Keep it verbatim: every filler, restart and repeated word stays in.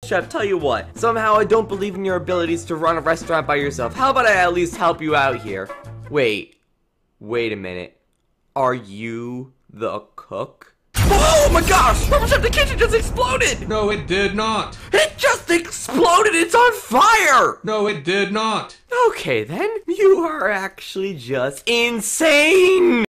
Chef, tell you what. Somehow I don't believe in your abilities to run a restaurant by yourself. How about I at least help you out here? Wait. Wait a minute. Are you the cook? Oh my gosh! PurpleShep, the kitchen just exploded! No, it did not. It just exploded! It's on fire! No, it did not. Okay then. You are actually just insane!